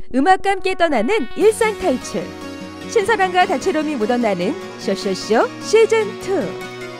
음악과 함께 떠나는 일상 탈출. 신선함과 다채로움이 묻어나는 쇼쇼쇼 시즌2.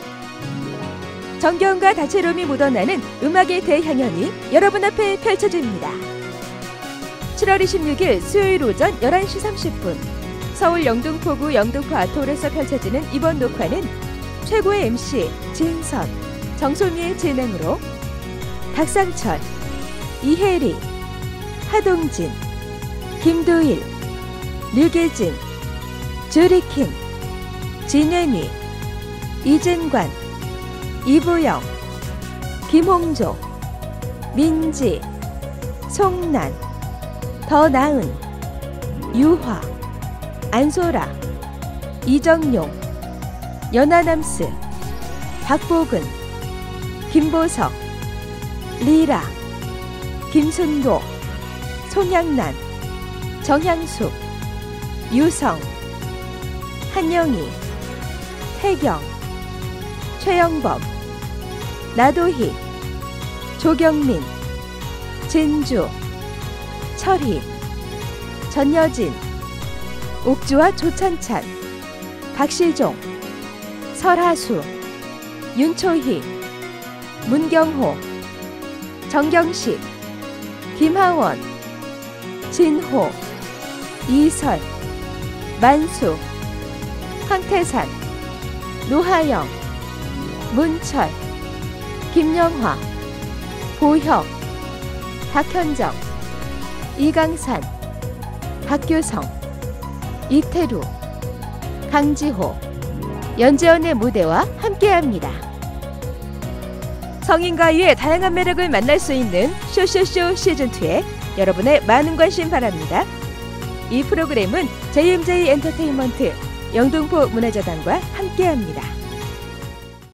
정겨움과 다채로움이 묻어나는 음악의 대향연이 여러분 앞에 펼쳐집니다. 7월 26일 수요일 오전 11시 30분 서울 영등포구 영등포 아트홀에서 펼쳐지는 이번 녹화는 최고의 MC 진선, 정솔미의 진행으로 박상철, 이혜리, 하동진, 김도일, 류계진, 주리킴, 진회미, 이진관, 이보영, 김홍조, 민지, 송난, 더나은, 유화, 안소라, 이정용, 연하남스, 박보근, 김보석, 리라, 김순도, 송양난, 정향숙, 유성, 한영희, 태경, 최영범, 나도희, 조경민, 진주, 철희, 전여진, 옥주와 조찬찬, 박시종, 설하수, 윤초희, 문경호, 정경식, 김하원, 진호, 이설, 만수, 황태산, 노하영, 문철, 김영화, 보혁, 박현정, 이강산, 박규성, 이태루, 강지호, 연재원의 무대와 함께합니다. 성인과 아이의 다양한 매력을 만날 수 있는 쇼쇼쇼 시즌2에 여러분의 많은 관심 바랍니다. 이 프로그램은 JMJ 엔터테인먼트 영등포 문화재단과 함께합니다.